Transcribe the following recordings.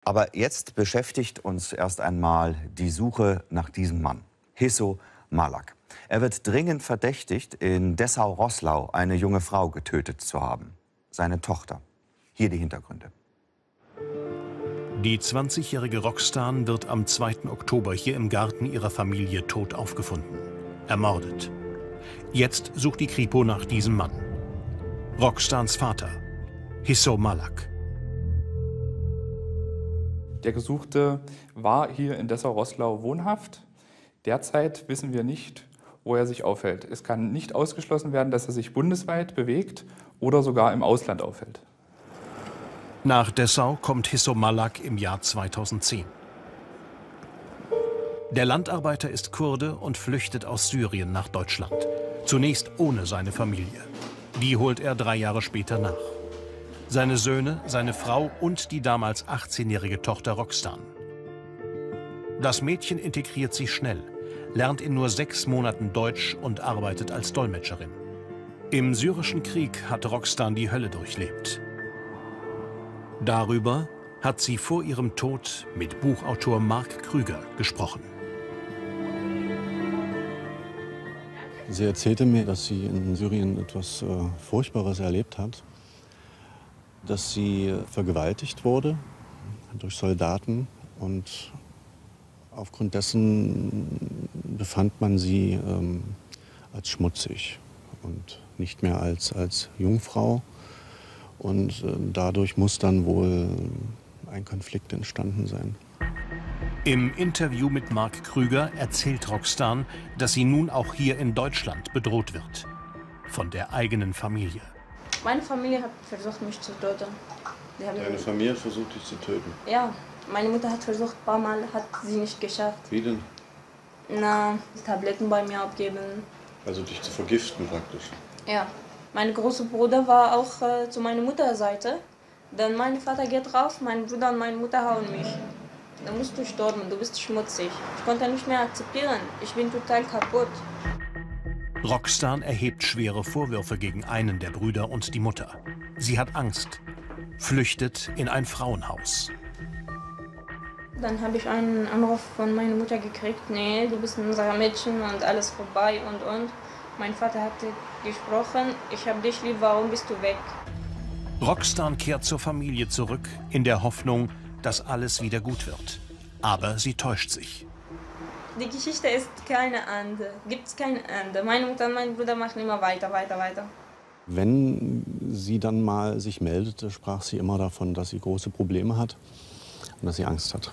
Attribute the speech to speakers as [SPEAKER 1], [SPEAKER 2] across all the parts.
[SPEAKER 1] Aber jetzt beschäftigt uns erst einmal die Suche nach diesem Mann, Hisso Malak. Er wird dringend verdächtigt, in Dessau-Roßlau eine junge Frau getötet zu haben. Seine Tochter. Hier die Hintergründe.
[SPEAKER 2] Die 20-jährige Roxtan wird am 2. Oktober hier im Garten ihrer Familie tot aufgefunden. Ermordet. Jetzt sucht die Kripo nach diesem Mann. Roxtans Vater, Hisso Malak.
[SPEAKER 3] Der Gesuchte war hier in Dessau-Roßlau wohnhaft. Derzeit wissen wir nicht, wo er sich aufhält. Es kann nicht ausgeschlossen werden, dass er sich bundesweit bewegt oder sogar im Ausland aufhält.
[SPEAKER 2] Nach Dessau kommt Hisso Malak im Jahr 2010. Der Landarbeiter ist Kurde und flüchtet aus Syrien nach Deutschland. Zunächst ohne seine Familie. Die holt er 3 Jahre später nach. Seine Söhne, seine Frau und die damals 18-jährige Tochter Roxtan. Das Mädchen integriert sich schnell, lernt in nur 6 Monaten Deutsch und arbeitet als Dolmetscherin. Im syrischen Krieg hat Roxtan die Hölle durchlebt. Darüber hat sie vor ihrem Tod mit Buchautor Mark Krüger gesprochen.
[SPEAKER 4] Sie erzählte mir, dass sie in Syrien etwas Furchtbares erlebt hat. Dass sie vergewaltigt wurde durch Soldaten und aufgrund dessen befand man sie als schmutzig und nicht mehr als Jungfrau. Und dadurch muss dann wohl ein Konflikt entstanden sein.
[SPEAKER 2] Im Interview mit Mark Krüger erzählt Roxtan, dass sie nun auch hier in Deutschland bedroht wird. Von der eigenen Familie.
[SPEAKER 5] Meine Familie hat versucht, mich zu töten.
[SPEAKER 4] Deine Familie hat versucht, dich zu töten?
[SPEAKER 5] Ja, meine Mutter hat versucht, ein paar Mal, hat sie nicht geschafft.
[SPEAKER 4] Wie denn?
[SPEAKER 5] Na, Tabletten bei mir abgeben.
[SPEAKER 4] Also dich zu vergiften praktisch?
[SPEAKER 5] Ja. Mein großer Bruder war auch zu meiner Mutterseite. Dann mein Vater geht raus, mein Bruder und meine Mutter hauen mich. Dann musst du sterben, du bist schmutzig. Ich konnte nicht mehr akzeptieren, ich bin total kaputt.
[SPEAKER 2] Roxtan erhebt schwere Vorwürfe gegen einen der Brüder und die Mutter. Sie hat Angst, flüchtet in ein Frauenhaus.
[SPEAKER 5] Dann habe ich einen Anruf von meiner Mutter gekriegt, nee, du bist unser Mädchen und alles vorbei und. Mein Vater hatte gesprochen, ich habe dich lieb, warum bist du weg?
[SPEAKER 2] Roxtan kehrt zur Familie zurück, in der Hoffnung, dass alles wieder gut wird. Aber sie täuscht sich.
[SPEAKER 5] Die Geschichte ist keine Ende, gibt's kein Ende. Meine Mutter und mein Bruder machen immer weiter.
[SPEAKER 4] Wenn sie dann mal sich meldete, sprach sie immer davon, dass sie große Probleme hat und dass sie Angst hat.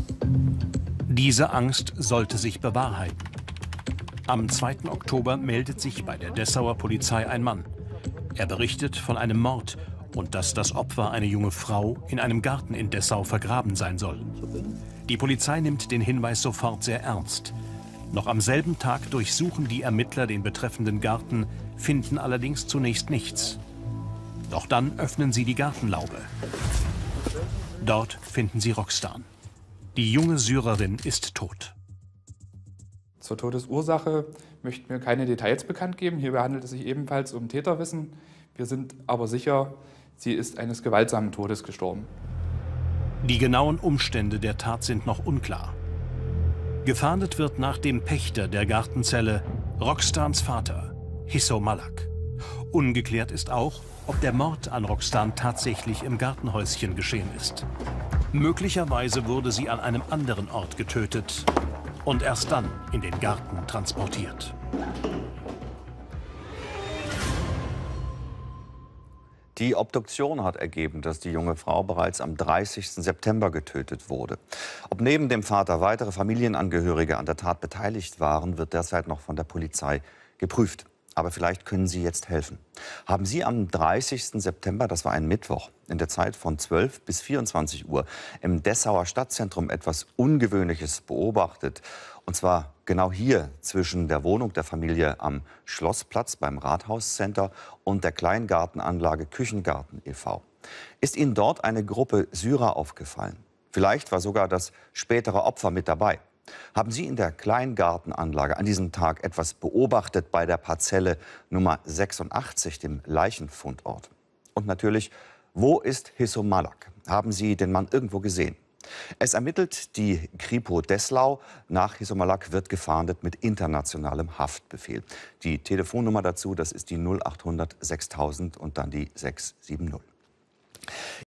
[SPEAKER 2] Diese Angst sollte sich bewahrheiten. Am 2. Oktober meldet sich bei der Dessauer Polizei ein Mann. Er berichtet von einem Mord und dass das Opfer, eine junge Frau, in einem Garten in Dessau vergraben sein soll. Die Polizei nimmt den Hinweis sofort sehr ernst. Noch am selben Tag durchsuchen die Ermittler den betreffenden Garten, finden allerdings zunächst nichts. Doch dann öffnen sie die Gartenlaube. Dort finden sie Roxtan. Die junge Syrerin ist tot.
[SPEAKER 3] Zur Todesursache möchten wir keine Details bekannt geben. Hierbei handelt es sich ebenfalls um Täterwissen. Wir sind aber sicher, sie ist eines gewaltsamen Todes gestorben.
[SPEAKER 2] Die genauen Umstände der Tat sind noch unklar. Gefahndet wird nach dem Pächter der Gartenzelle, Roxtans Vater, Hisso Malak. Ungeklärt ist auch, ob der Mord an Roxtan tatsächlich im Gartenhäuschen geschehen ist. Möglicherweise wurde sie an einem anderen Ort getötet und erst dann in den Garten transportiert.
[SPEAKER 1] Die Obduktion hat ergeben, dass die junge Frau bereits am 30. September getötet wurde. Ob neben dem Vater weitere Familienangehörige an der Tat beteiligt waren, wird derzeit noch von der Polizei geprüft. Aber vielleicht können Sie jetzt helfen. Haben Sie am 30. September, das war ein Mittwoch, in der Zeit von 12 bis 24 Uhr im Dessauer Stadtzentrum etwas Ungewöhnliches beobachtet? Und zwar genau hier zwischen der Wohnung der Familie am Schlossplatz beim Rathauscenter und der Kleingartenanlage Küchengarten e.V. Ist Ihnen dort eine Gruppe Syrer aufgefallen? Vielleicht war sogar das spätere Opfer mit dabei. Haben Sie in der Kleingartenanlage an diesem Tag etwas beobachtet bei der Parzelle Nummer 86, dem Leichenfundort? Und natürlich, wo ist Hisso Malak? Haben Sie den Mann irgendwo gesehen? Es ermittelt die Kripo Desslau. Nach Hisumalak wird gefahndet mit internationalem Haftbefehl. Die Telefonnummer dazu, das ist die 0800 6000 und dann die 670.